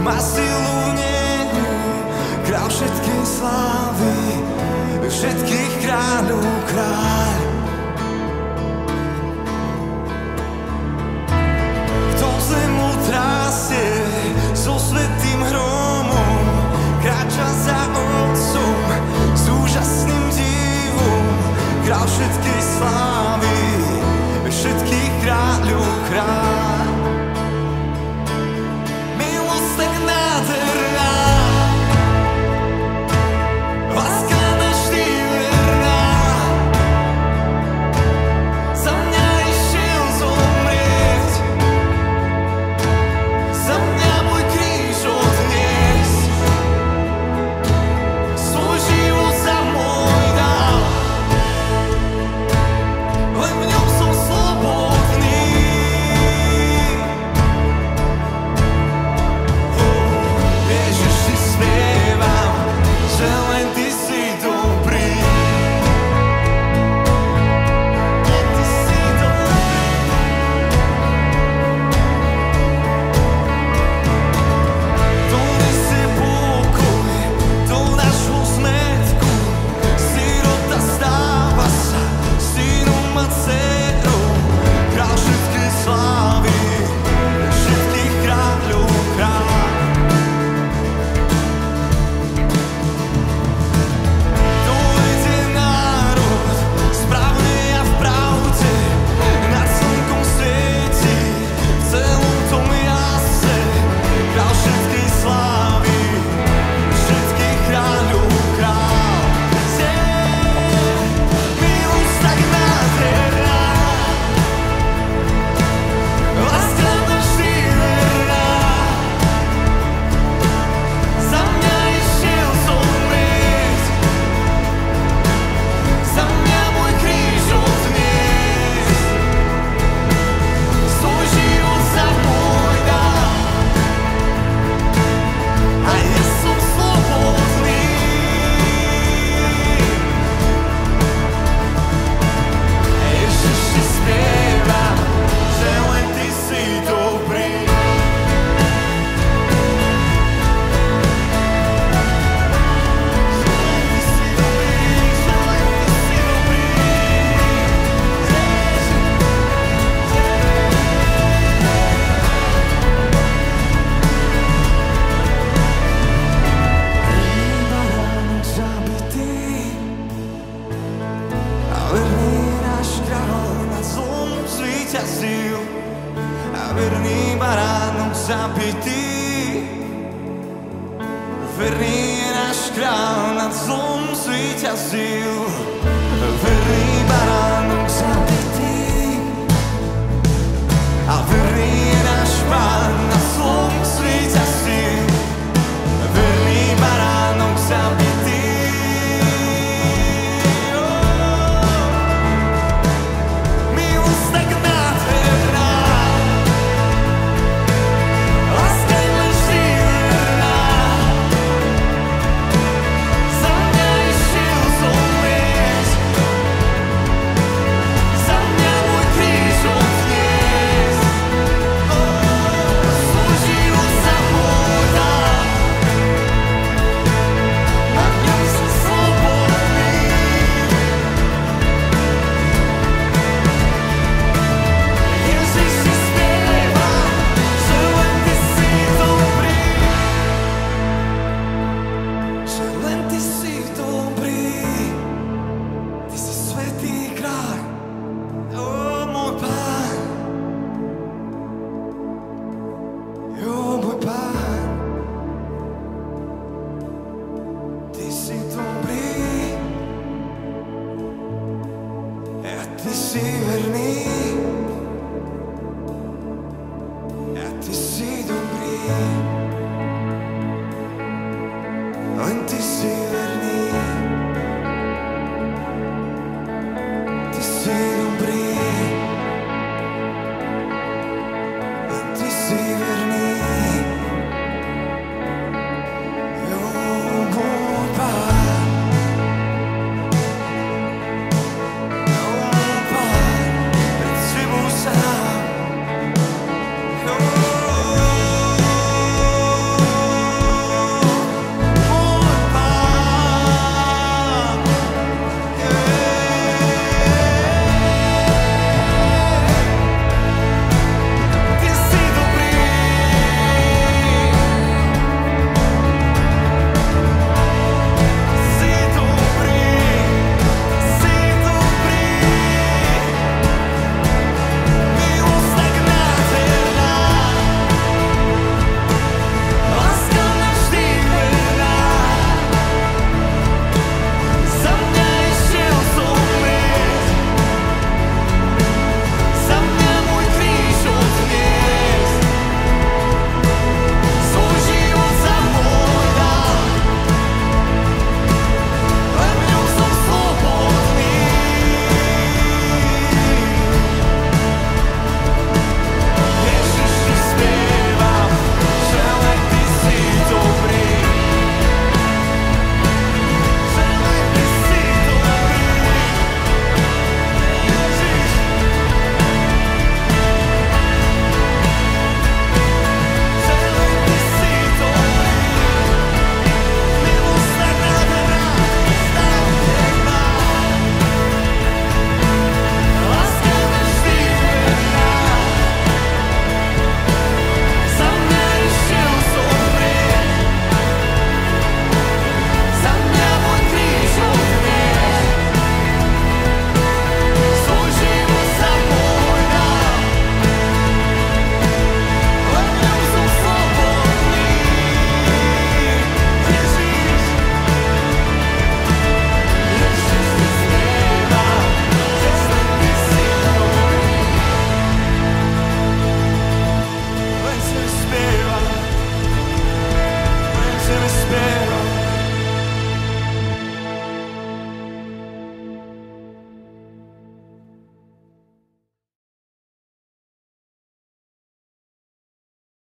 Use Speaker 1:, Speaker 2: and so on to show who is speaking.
Speaker 1: má silu v nebi, kráľ všetkej slávy, všetkých kráľov kráľ. Kto zemu trásie so svätým hromom, kráča za Otcom s úžasným divom, kráľ všetkej slávy, všetkých kráľov kráľ. Milosť tak nádherná, láska navždy verná, za mňa išiel zomrieť, za mňa môj kríž odniesť, svoj život za môj dal, len v ňom som slobodný. Ježiš, ti spievam, že len ty si dobrý. Ty si dobrý. To nesie pokoj do nášho zmätku, sirota stáva sa synom a dcérou, kráľ všetkej slávy, všetkých kráľov kráľ. Dovedie národ správne a v pravde, nad slnkom svieti v celom tom jase, kráľ všetkej slávy, všetkých kráľov kráľ. Milosť tak nádherná, láska navždy verná, za mňa išiel zomrieť, za mňa môj kríž odniesť, svoj život za môj dal, a ja som slobodný. Ježiš, ti spievam, že len ty si dobrý. Verný baránok zabitý, verný je náš kráľ, nad zlom zvíťazil. Verný baránok zabitý, a verný je náš Pán,